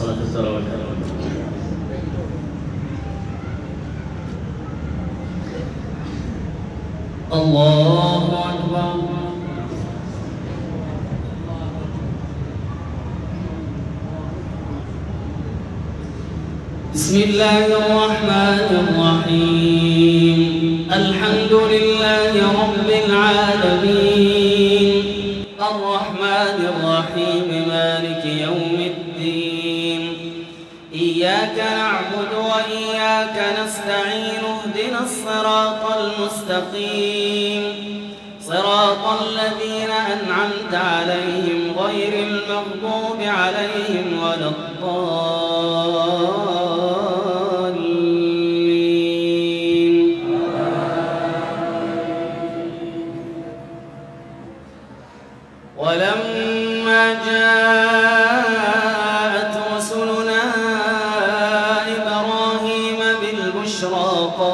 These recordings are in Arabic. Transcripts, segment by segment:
صلاة التراويح. الله أكبر. بسم الله الرحمن الرحيم. الحمد لله رب العالمين، الرحمن الرحيم، مالك يوم الدين. إياك نعبد وإياك نستعين. اهدنا الصراط المستقيم، صراط الذين أنعمت عليهم غير المغضوب عليهم ولا الضالين. ولما جاءت رسلنا إبراهيم بالبشرى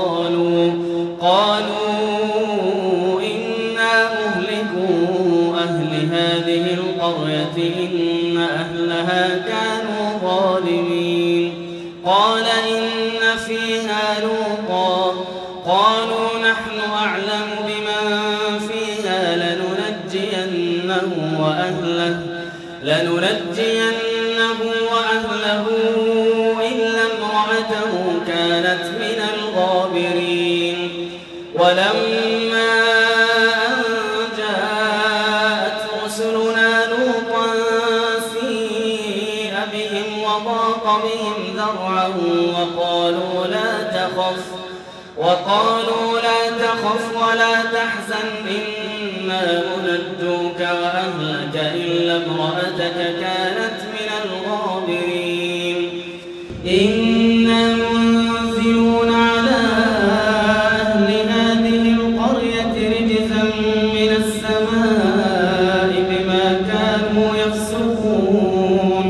قالوا إنا مهلكو أهل هذه القرية إن أهلها كانوا ظالمين. قال إن فيها لوطا. قالوا نحن أعلم بمن فيها لننجينه وأهله إلا امرأته كانت من الغابرين. ولما أن جاءت رسلنا لوطا سيء بهم وضاق بهم ذرعا وقالوا لا تخف ولا تحزن إنا منجوك وأهلك إلا امرأتك كانت من الغابرين. إنا منزلون على أهل هذه القرية رجزا من السماء بما كانوا يفسقون.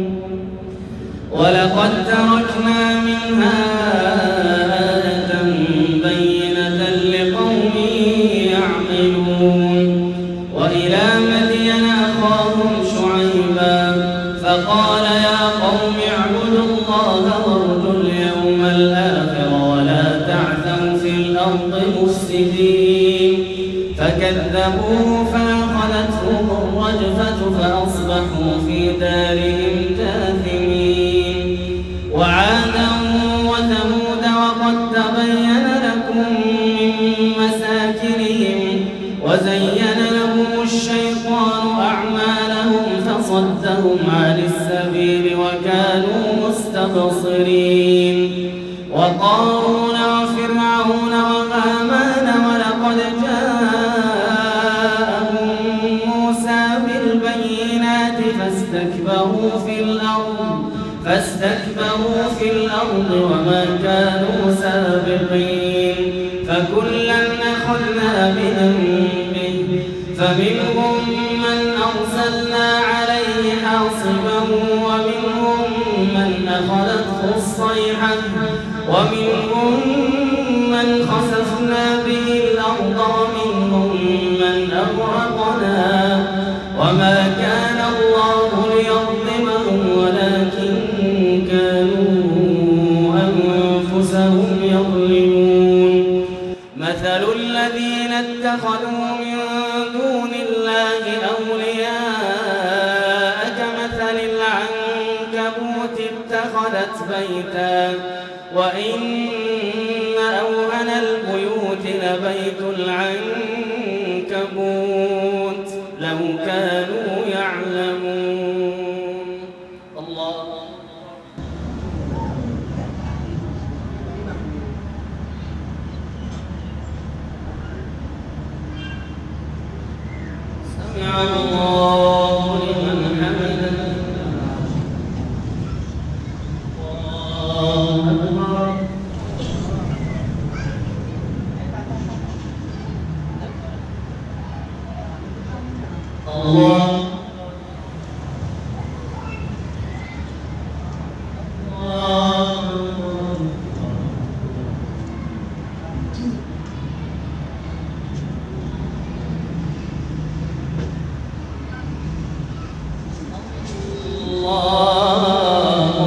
ولقد تركنا منها آية بينة لقوم يعقلون. وإلى مدين أخاهم شعيبا فقال يا قوم اعبدوا الله وارجوا اليوم الآخر ولا تعثوا في الأرض مفسدين. فكذبوه فأخذتهم الرجفة فأصبحوا في دارهم جاثمين. وعادا وثمود وقد تبين لكم من مساكنهم وزين لهم الشيطان أعمالهم فصدهم عن السبيل وكانوا مستبصرين. وقارون وفرعون وهامان ولقد جاءهم موسى بالبينات فاستكبروا في الأرض وما كانوا سابقين. فكلا أخذنا بذنبه فمنهم من أرسلنا عليه حاصبا ومنهم من أخذته الصيحة ومنهم من خسفنا به الأرض ومنهم من أغرقنا. وما كان الله ليظلمهم ولكن كانوا أنفسهم يظلمون. مثل الذين اتخذوا من دون الله أولياء كمثل العنكبوت اتخذت بيتا وإن أوهن البيوت لبيت العنكبوت لو كانوا يعلمون. الله سمع الله لمن حمده. الله أكبر. الله الله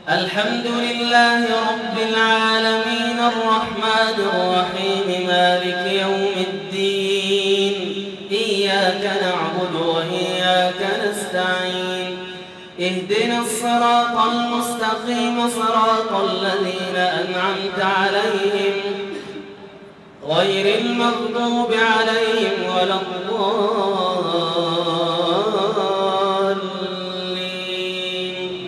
الحمد لله رب العالمين الرحمن الرحيم مالك يوم الدين إياك نعبد وإياك نستعين اهدنا الصراط المستقيم صراط الذين أنعمت عليهم غير المغضوب عليهم ولا الضالين.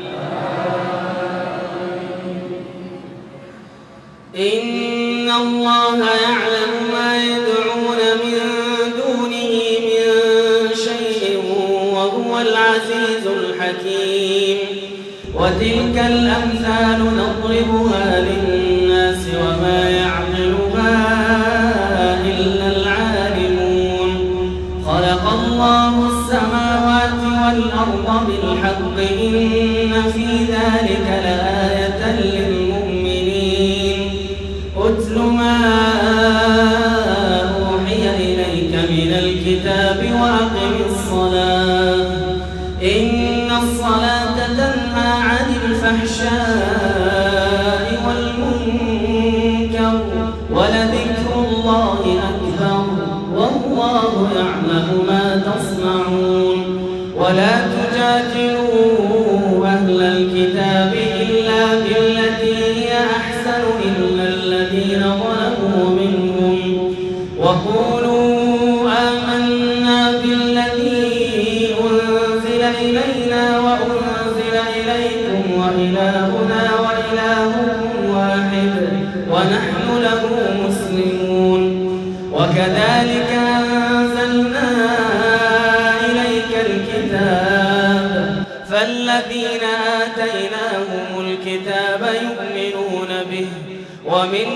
إن الله يعلم ما يدعون من دونه من شيء وهو العزيز الحكيم. وتلك الأمثال نضربها للناس وما يعقلها إلا العالمون. خلق الله السماوات والأرض بالحق إن في ذلك لآية للمؤمنين. اتل ما أوحي إليك من الكتاب وأقم الصلاة إن الصلاة تنهى عن الفحشاء والمنكر ولذكر الله أكبر والله يعلم ما تصنعون. ولا تجادلوا أهل الكتاب إلا بالتي هي أحسن إلا الذين ظلموا منهم وقولوا آمنا بالذي أنزل إلينا وأنزل إليكم وإلهنا وإلهكم واحد ونحن له مسلمون. وكذلك أنزلنا إليك الكتاب فالذين آتيناهم الكتاب يؤمنون به ومن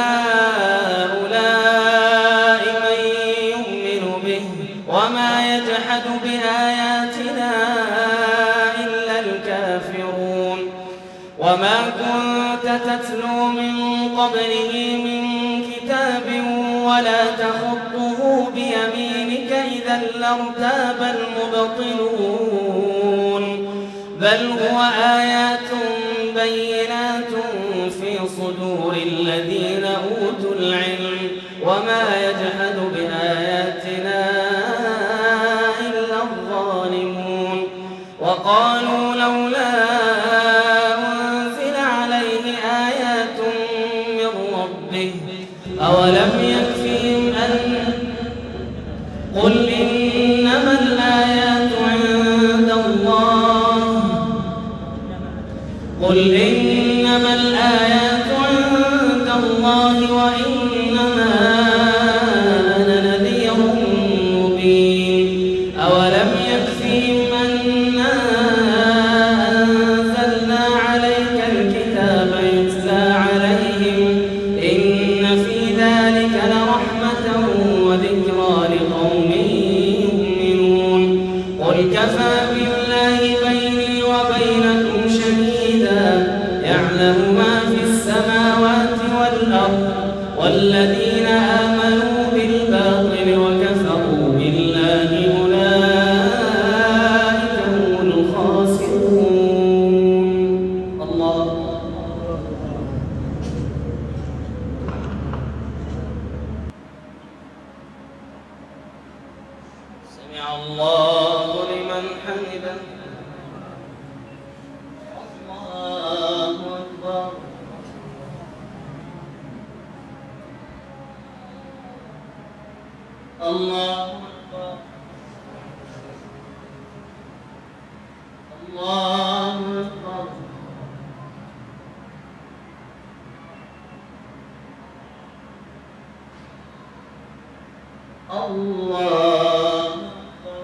هؤلاء من يؤمن به وما يجحد بآياتنا إلا الكافرون. وما كنت تتلو من قبله من كتاب ولا تخطه بيمينك إذا لارتاب المبطلون. بل هو آيات بينات في صدور الذين أوتوا العلم وما يجحد بآياتنا إلا الظالمون. وقالوا لولا أنزل عليه آيات من ربه أولم يكفهم أن قل إنما الآيات عند الله قل إنما الآيات عند الله وإنما أنا نذير مبين. أولم يكفهم أنا أنزلنا عليك الكتاب يتلى عليهم إن في ذلك لرحمة وذكرى لقوم يؤمنون. قل كفى بالله بيني وبينكم شهيدا يعلم ما في السماوات والأرض والذين آمنوا بالباطل وكفروا بالله أولئك هم الخاسرون. الله سمع الله لمن حمده. الله أكبر. الله أكبر. الله أكبر. الله أكبر.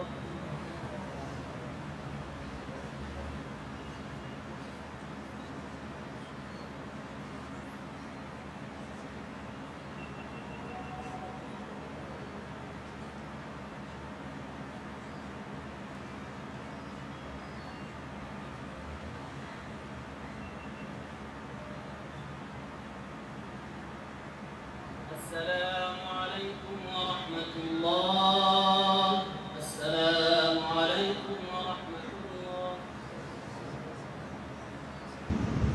السلام عليكم ورحمة الله. السلام عليكم ورحمة الله.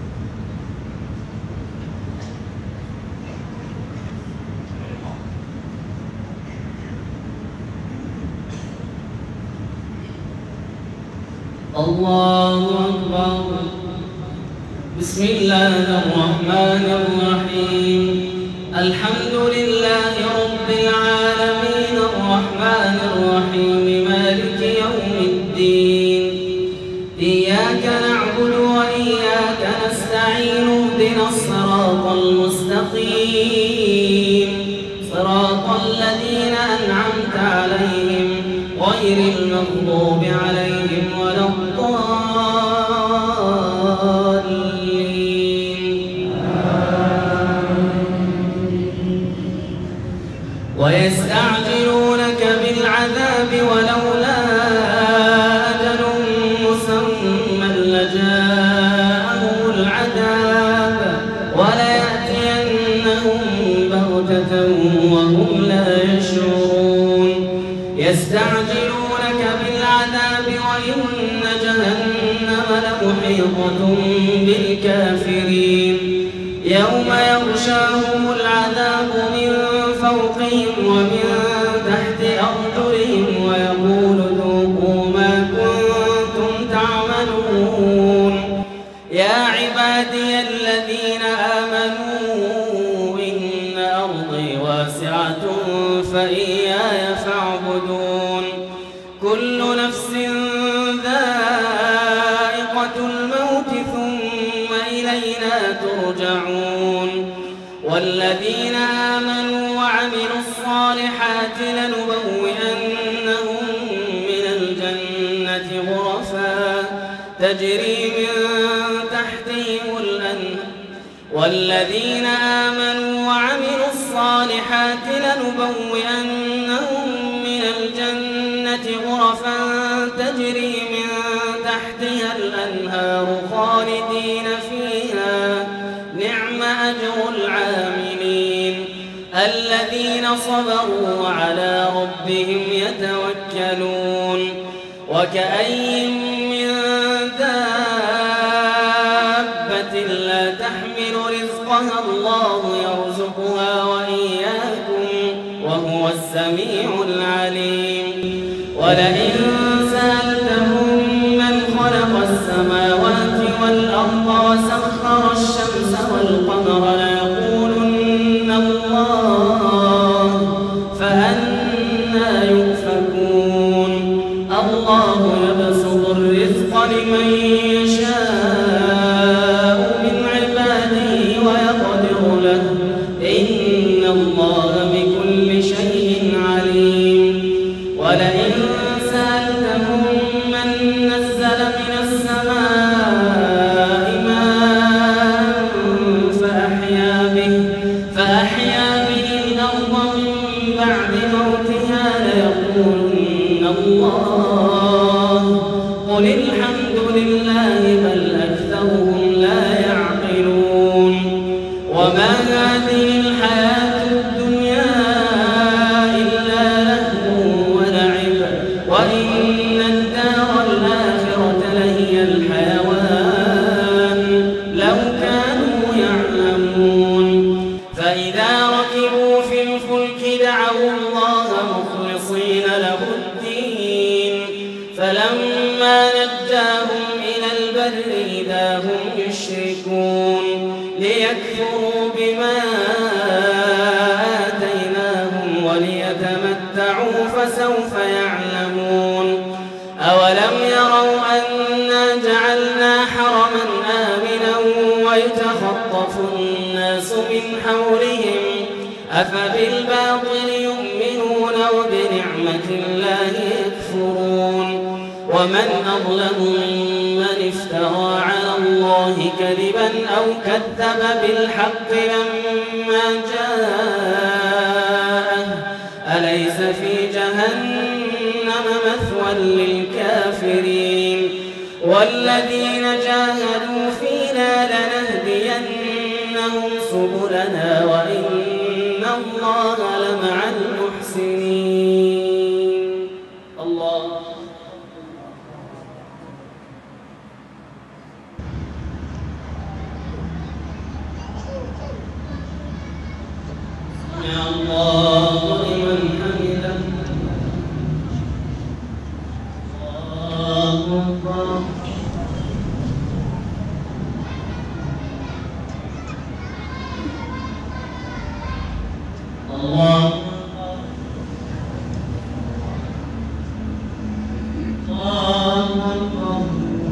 الله أكبر. بسم الله الرحمن الرحيم. الحمد لله رب العالمين الرحمن الرحيم مالك يوم الدين. إياك نعبد وإياك نستعين اهدنا الصراط المستقيم صراط الذين أنعمت عليهم غير المغضوب عليهم ولا الضالين. ويستعجلونك بالعذاب ولولا أجل مسمى لجاءهم العذاب وليأتينهم بغتة وهم لا يشعرون. يستعجلونك بالعذاب وإن جهنم لمحيطة بالكافرين. يوم يغشاهم العذاب من فوقهم ومن تحت أرجلهم ويقول ذوقوا ما كنتم تعملون. يا عبادي الذين آمنوا إن أرضي واسعة فإياي فاعبدون. كل نفس ذائقة الموت ثم إلينا ترجعون. والذين آمنوا وعملوا الصالحات لنبوئنهم من الجنة غرفا تجري من تحتهم الأنهار. والذين آمنوا وعملوا الصالحات لنبوئنهم من الجنة غرفا تجري من تحتها الأنهار خالدين فيها نعم أجر العاملين. الذين صبروا وعلى ربهم يتوكلون. وكأي من دابة لا تحمل رزقها الله يرزقها وإياكم وهو السميع العليم. ولئن سألتهم من خلق السماوات والأرض وسخر الشمس والقمر ليقولن الله فأنى يؤفكون. الله يبسط الرزق لمن يشاء من عباده ويقدر له إن الله بكل شيء عليم. ولئن سألتهم من نزل من السماء ماء فأحيا به الأرض من بعد موتها ليقولن الله قل الحمد لله بل أكثرهم لا يعقلون. وما هذه الحياة الدنيا إلا لهو ولعب وإن الدار الآخرة لهي الحيوان لو كانوا يعلمون. فإذا ركبوا في الفلك دعوا الله مخلصين له الدين فلما نجاهم إلى البر إذا هم يشركون. ليكفروا بما آتيناهم وليتمتعوا فسوف يعلمون. أولم يروا أنا جعلنا حرما آمنا ويتخطف الناس من حولهم أفبالباطل يؤمنون وبنعمة الله يكفرون. ومن أظلم ممن افترى على الله كذبا أو كذب بالحق لما جاءه أليس في جهنم مثوى للكافرين. والذين جاهدوا فينا لنهدينهم سبلنا وإن الله لمع المحسنين. الله سمع الله لمن حمده. الله أكبر. الله أكبر.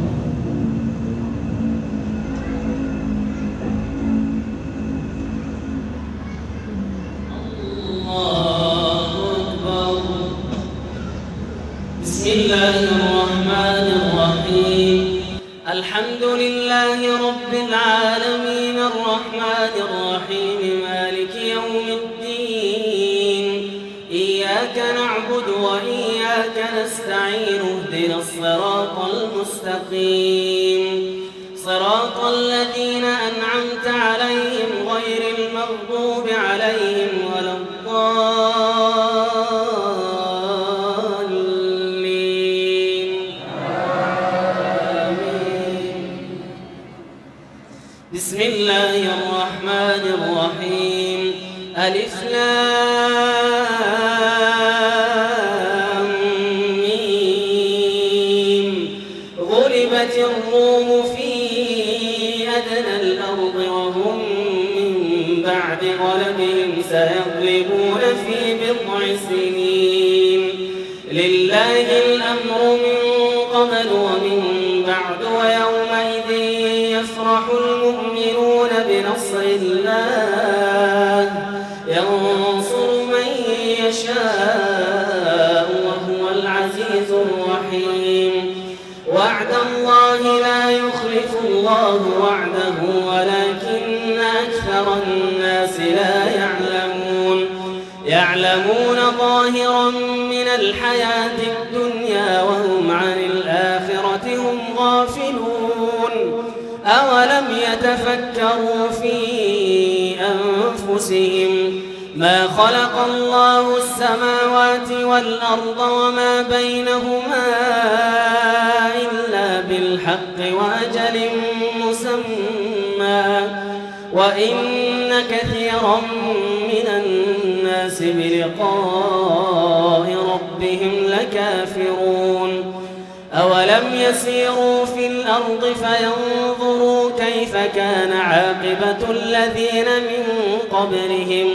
بسم الله الرحمن الرحيم. الحمد لله رب العالمين الرحمن الرحيم مالك يوم الدين. إياك نعبد وإياك نستعين اهدنا الصراط المستقيم صراط الذين أنعمت عليهم غير المغضوب عليهم ولا الضالين. آمين. بسم الله الرحمن الرحيم. ألف لام ميم. غلبت الروم في أدنى الأرض وهم من بعد غلبهم سيغلبون في بضع سنين. لله الأمر من قبل ومن بعد ويومئذ يفرح المؤمنون بنصر الله ينصر من يشاء وهو العزيز الرحيم. وعد الله لا يخلف الله وعده ولكن أكثر الناس لا يعلمون. يعلمون ظاهرا من الحياة الدنيا وهم عن الآخرة هم غافلون. أولم يتفكروا في أنفسهم ما خلق الله السماوات والأرض وما بينهما إلا بالحق وأجل مسمى وإن كثيرا من الناس بلقاء ربهم لكافرون. أولم يسيروا في الأرض فينظروا كيف كان عاقبة الذين من قبلهم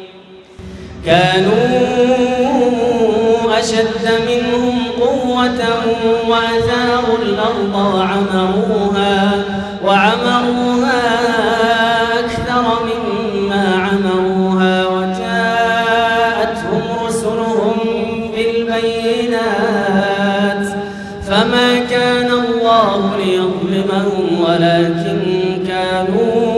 كانوا أشد منهم قوة وأثاروا الأرض وعمروها أكثر مما عمروها وجاءتهم رسلهم بالبينات فما كان الله ليظلمهم ولكن كانوا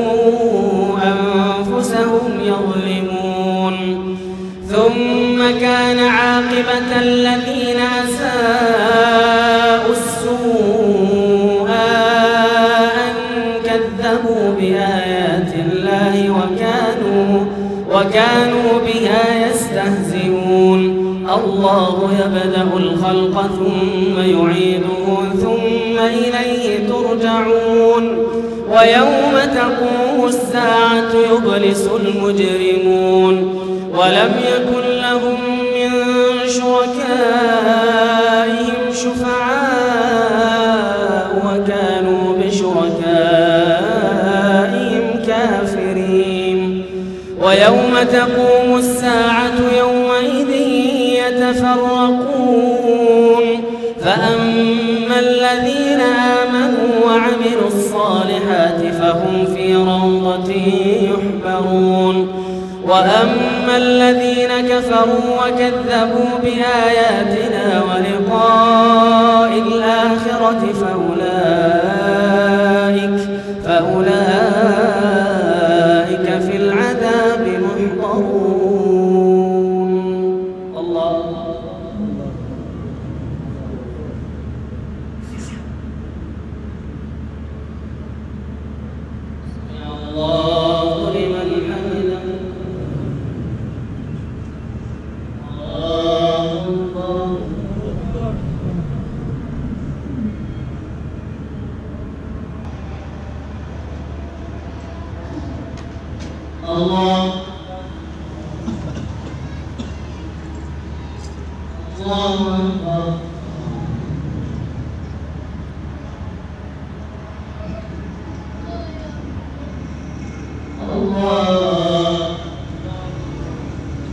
أنفسهم يظلمون. ثم كان عاقبة الذين أساءوا السوء أن كذبوا بآيات الله وكانوا بها يستهزئون. الله يبدأ الخلق ثم يعيده ثم إليه ترجعون. ويوم تقوم الساعة يبلس المجرمون ولم يكن لهم من شركائهم شفعاء وكانوا بشركائهم كافرين. ويوم تقوم الساعة يومئذ يتفرقون فأما الذين آمنوا وعملوا الصالحات فهم في روضة يحبرون. وأما الذين كفروا وكذبوا بآياتنا ولقاء الآخرة فأولئك في العذاب محضرون. الله لمن حمده. الله أكبر. الله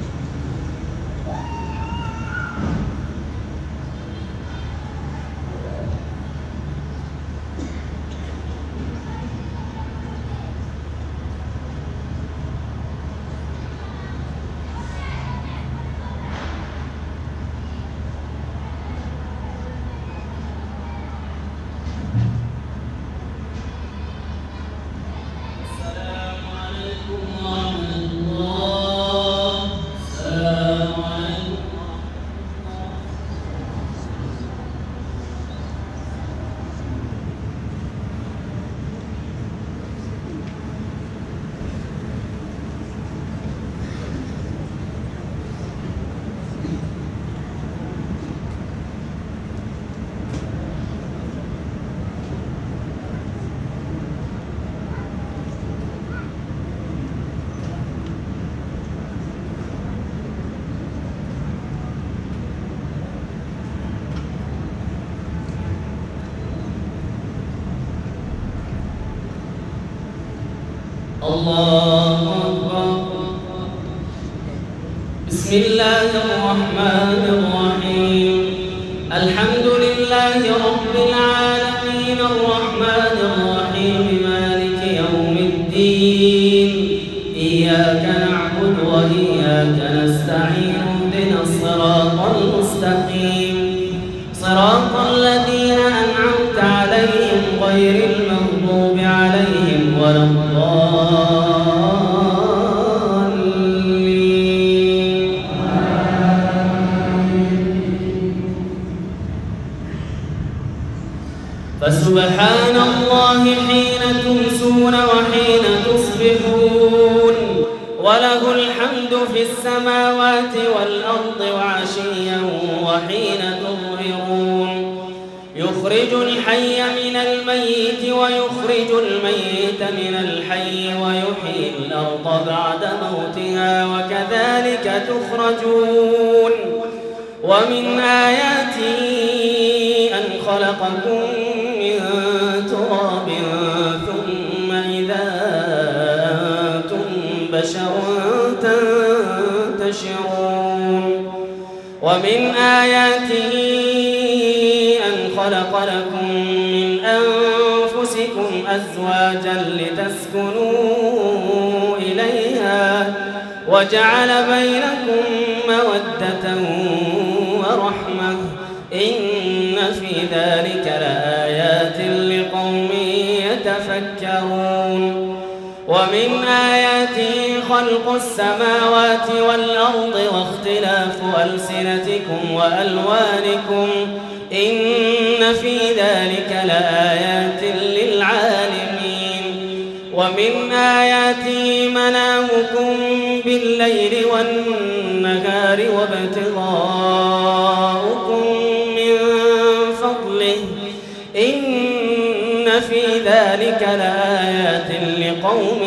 الله أكبر. بسم الله الرحمن الرحيم. الحمد لله رب العالمين الرحمن الرحيم مالك يوم الدين. إياك نعبد وإياك نستعين اهدنا الصراط المستقيم صراط الذين أنعمت عليهم غير المغضوب عليهم ولا الضالين. فسبحان الله حين تمسون وحين تصبحون وله الحمد في السماوات والأرض وعشيا وحين تظهرون. يخرج الحي من الميت ويخرج الميت من الحي ويحيي الأرض بعد موتها وكذلك تخرجون. ومن آياته أن خلقكم من تراب ثم إذا أنتم بشر تنتشرون. ومن آياته أن خلق لكم من أنفسكم أزواجا لتسكنوا إليها وجعل بينكم مودة ورحمة إن في ذلك لآيات لقوم يتفكرون. ومن آياته خلق السماوات والأرض واختلاف ألسنتكم وألوانكم إن في ذلك لآيات للعالمين. ومن آياته منامكم بالليل والنهار وابتغاؤكم من فضله إن في ذلك لآيات لقوم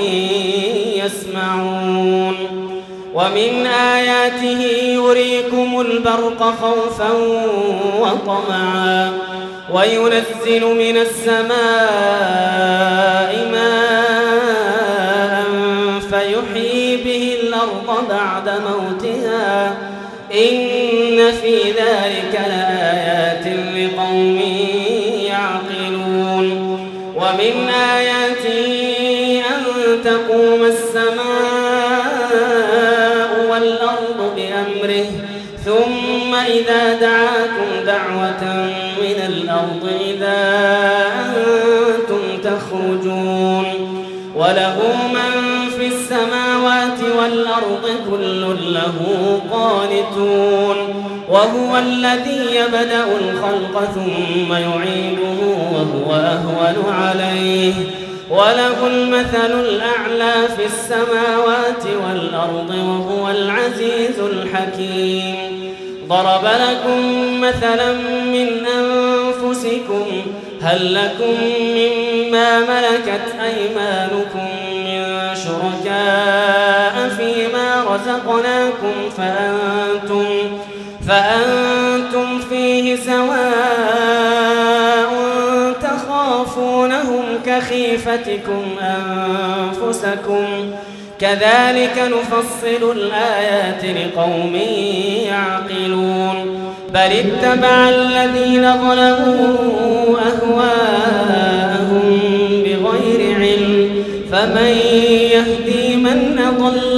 يسمعون. ومن آياته يريكم البرق خوفا وطمعا وينزل من السماء ماء فيحيي به الأرض بعد موتها إن في ذلك لآيات لقوم يعقلون. ومن آياته أن تقوم السماء والأرض بأمره ثم إذا دعاكم دعوة من الأرض إذا أنتم تخرجون. وله من في السماوات والأرض كل له قانتون. وهو الذي يبدأ الخلق ثم يعيده وهو أهون عليه وله المثل الأعلى في السماوات والأرض وهو العزيز الحكيم. ضرب لكم مثلا من أنفسكم هل لكم مما ملكت أيمانكم من شركاء فيما رزقناكم فأنتم فيه سواء تخافونهم كخيفتكم أنفسكم كذلك نفصل الآيات لقوم يعقلون. بل اتبع الذين ظلموا أهواءهم بغير علم فمن يهدي من أضل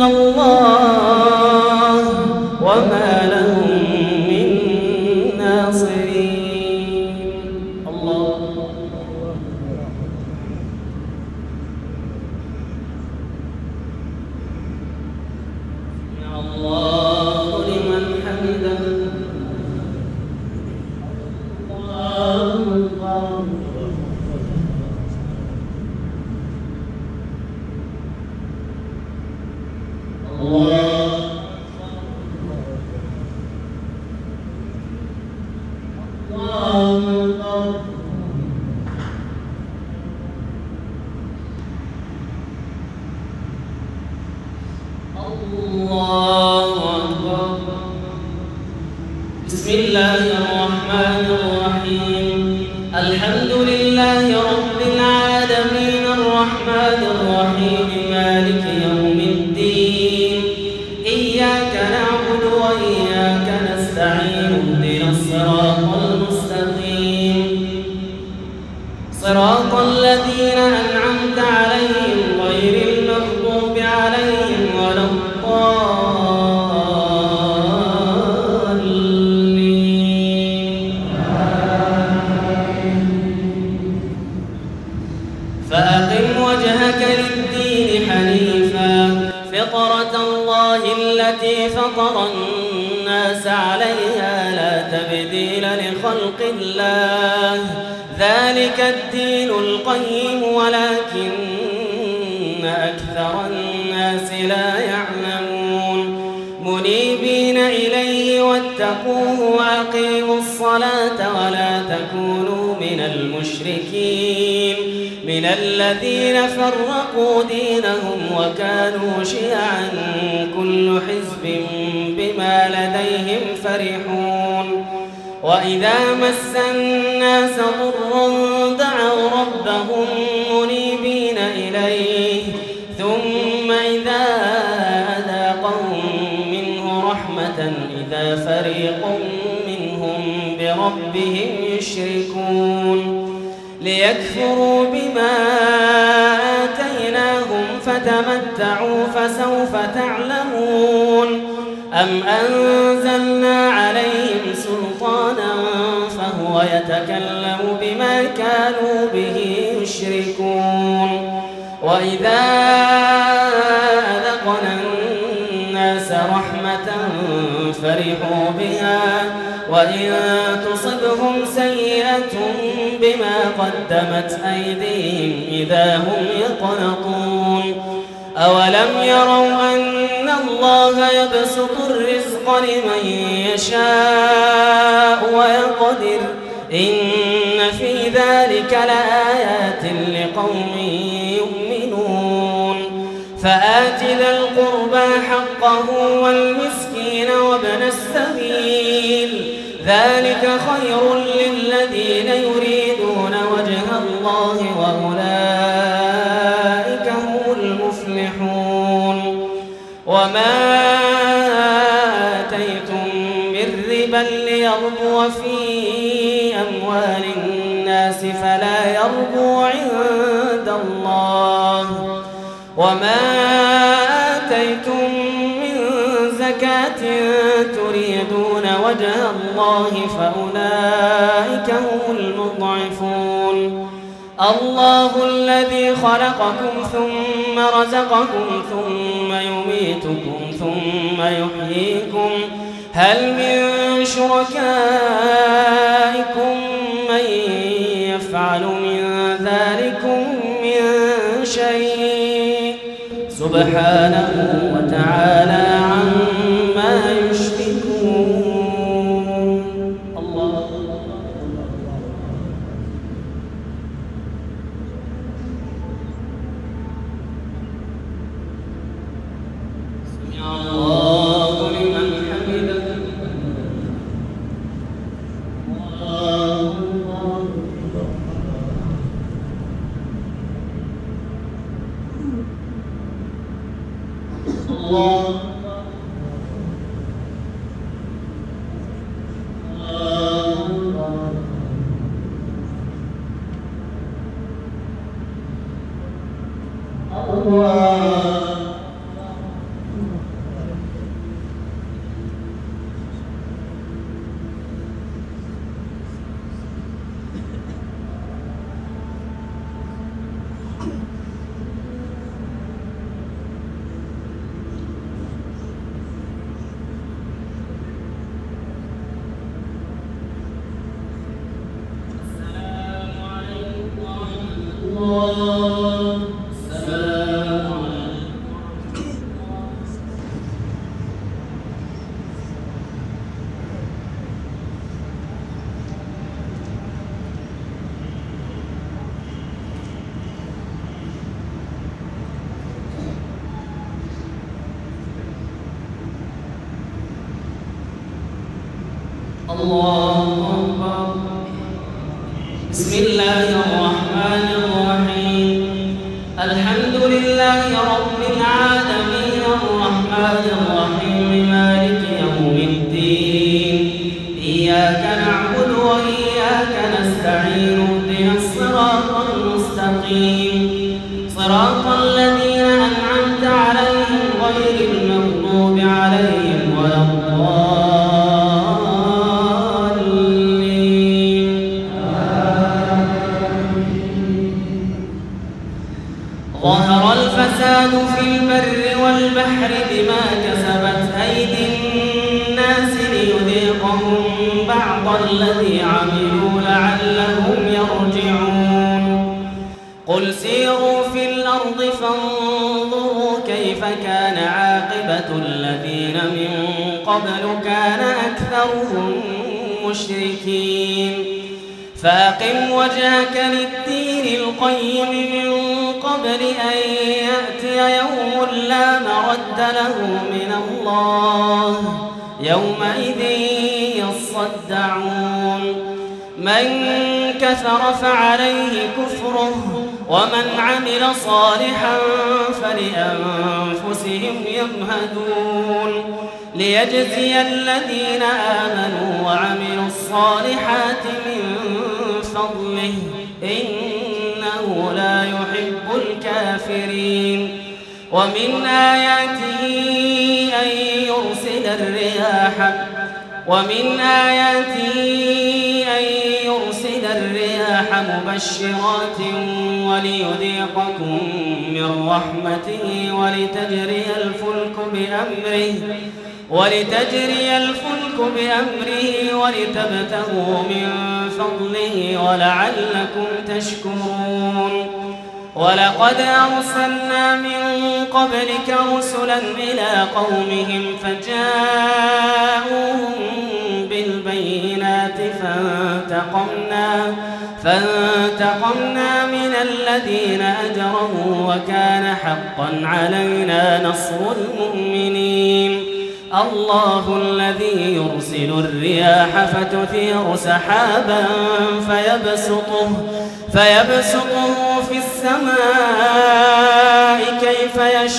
الله وما لهم من ناصرين. الله الله لمن حمده. بسم الله الرحمن الرحيم. الحمد لله رب العالمين الرحمن الرحيم مالك يوم الدين إياك نعبد وإياك نستعين اهدنا الصراط المستقيم صراط الذين أنعمت عليهم غير المغضوب عليهم ولا الضالين فأقم وجهك للدين حنيفا فطرة الله التي فطر الناس عليها لا تبديل لخلق الله ذلك الدين القيم ولكن أكثر الناس لا يعلمون منيبين إليه واتقوه وأقيموا الصلاة ولا تكونوا من المشركين من الذين فرقوا دينهم وكانوا شيعا كل حزب بما لديهم فرحون وإذا مس الناس ضر دعوا ربهم منيبين إليه ثم إذا أذاقهم منه رحمة إذا فريق منهم بربهم يشركون ليكفروا بما آتيناهم فتمتعوا فسوف تعلمون أم أنزلنا عليهم سلطانا فهو يتكلم بما كانوا به يشركون وإذا أذقنا الناس رحمة فرحوا بها وإن تصبهم سيئة بما قدمت أيديهم إذا هم يقنطون أولم يروا أن الله يبسط الرزق لمن يشاء ويقدر إن في ذلك لآيات لقوم يؤمنون فآت ذا القربى حقه والمسكين وابن السبيل ذلك خير للذين يريدون وجه الله وأولئك هم المفلحون وما آتيتم من ربا ليربو في أموال الناس فلا يربو عند الله وما آتيتم من زكاة تريدون وجه الله فأولئك هم المضعفون الله الذي خلقكم ثم رزقكم ثم يميتكم ثم يحييكم هل من شركائكم من يفعل من ذلكم من شيء سبحانه وتعالى عما يشركون الله سمع الله لمن حمده الله الله أكبر. بسم الله الرحمن الرحيم. الحمد لله رب الرحيم صراط الذين أنعمت عليهم غير المغضوب عليهم ولا الضالين. ظهر الفساد في البر والبحر بما كسبت أيدي الناس ليذيقهم بعض الذي عملوا لعلهم يرجعون. قل سيروا في الأرض فانظروا كيف كان عاقبة الذين من قبل كان أكثرهم مشركين. فأقم وجهك للدين القيم من قبل أن يأتي يوم لا مرد له من الله يومئذ يصدعون. من كفر فعليه كفره ومن عمل صالحا فلأنفسهم يمهدون ليجزي الذين آمنوا وعملوا الصالحات من فضله إنه لا يحب الكافرين. ومن آياته أن يرسل الرياح مبشرات وليذيقكم من رحمته ولتجري الفلك بأمره ولتبتغوا من فضله ولعلكم تشكرون. ولقد أرسلنا من قبلك رسلا إلى قومهم فجاءوهم بالبينات فانتقمنا من الذين أجرموا وكان حقا علينا نصر المؤمنين. الله الذي يرسل الرياح فتثير سحابا فيبسطه في السماء كيف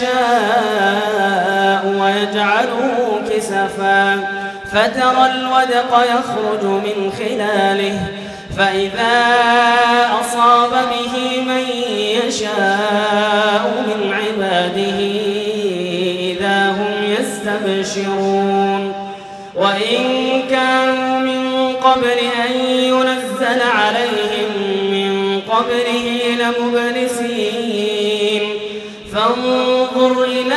يشاء ويجعله كسفا فترى الودق يخرج من خلاله فإذا أصاب به من يشاء من عباده إذا هم يستبشرون. وإن كانوا من قبل أن ينزل عليهم من قبله لمبلسين. فانظر إلى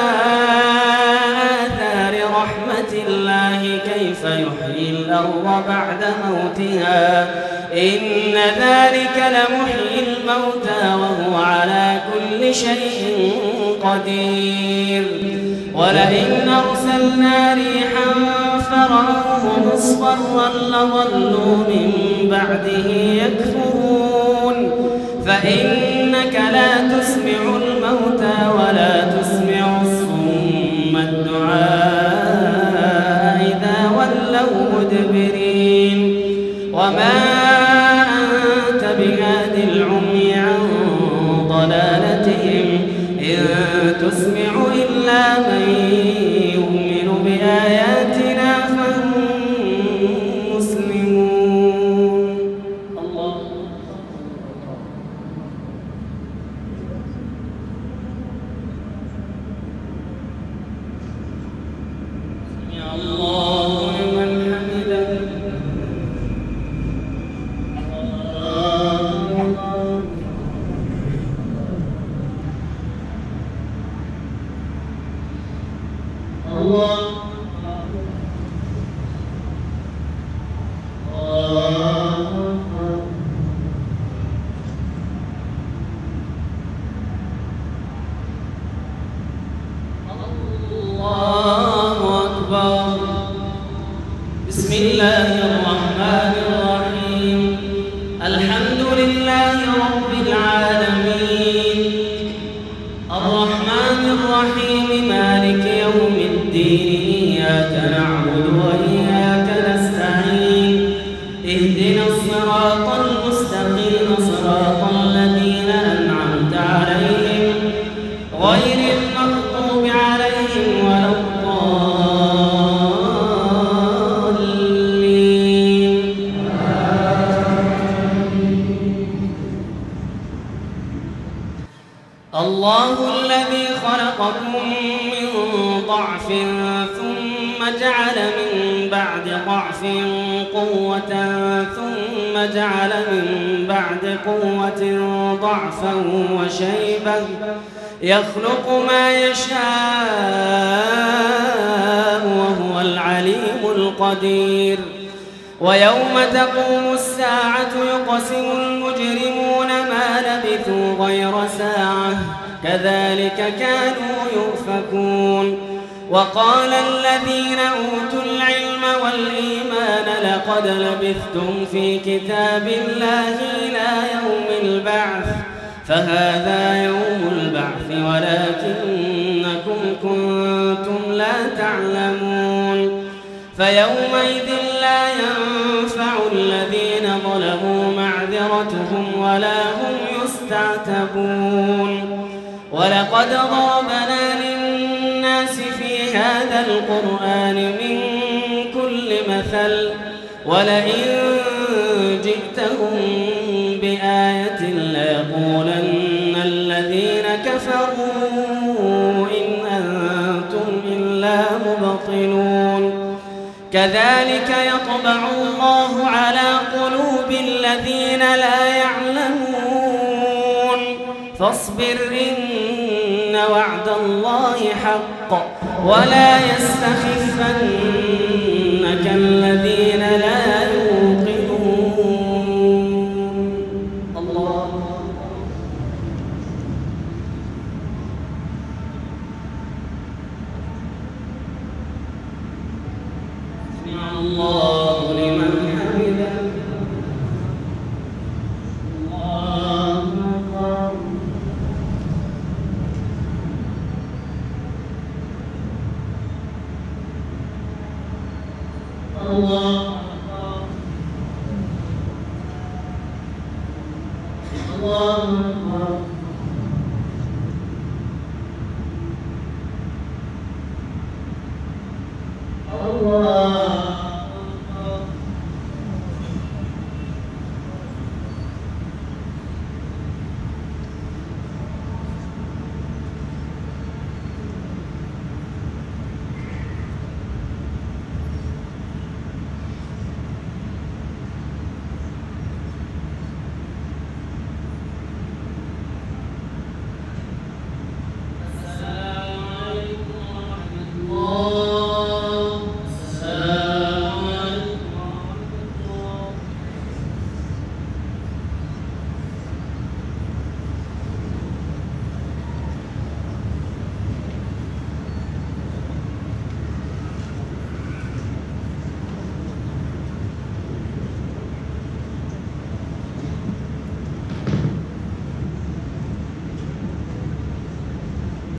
آثار رحمة الله كيف يحيي الأرض بعد موتها إن ذلك لمحيي الموتى وهو على كل شيء قدير. ولئن أرسلنا ريحا فرأوه مصفرا لظلوا من بعده يكفرون. فإنك لا تسمع الموتى ولا تسمع الصم الدعاء إذا ولوا مدبرين. وما أنت بهاد العمي عن ضلالتهم إن تسمع إلا من يؤمن بآياتنا فهم مسلمون. الله سمع الله لمن حمده. الله أكبر. بسم الله الرحمن الرحيم. الحمد لله رب العالمين الرحمن الرحيم مالك يوم الدين. إياك نعبد وإياك نستعين. اهدنا الصراط المستقيم صراط الذين أنعمت عليهم غير المغضوب عليهم ولا الضالين. خلقكم من ضعف ثم جعل من بعد ضعف قوة ثم جعل من بعد قوة ضعفا وشيبة يخلق ما يشاء وهو العليم القدير. ويوم تقوم الساعة يقسم المجرمون ما لبثوا غير ساعة كذلك كانوا يؤفكون. وقال الذين أوتوا العلم والإيمان لقد لبثتم في كتاب الله إلى يوم البعث فهذا يوم البعث ولكنكم كنتم لا تعلمون. فيومئذ لا ينفع الذين ظلموا معذرتهم ولا هم يستعتبون. ولقد ضربنا للناس في هذا القرآن من كل مثل ولئن جئتهم بآية ليقولن الذين كفروا إن أنتم إلا مبطلون. كذلك يطبع الله على قلوب الذين لا يعلمون. فاصبر إن وعد الله حق ولا يستخفنك الذين لا يوقنون. الله سمع الله لمن حمده. الله أكبر. الله أكبر. الله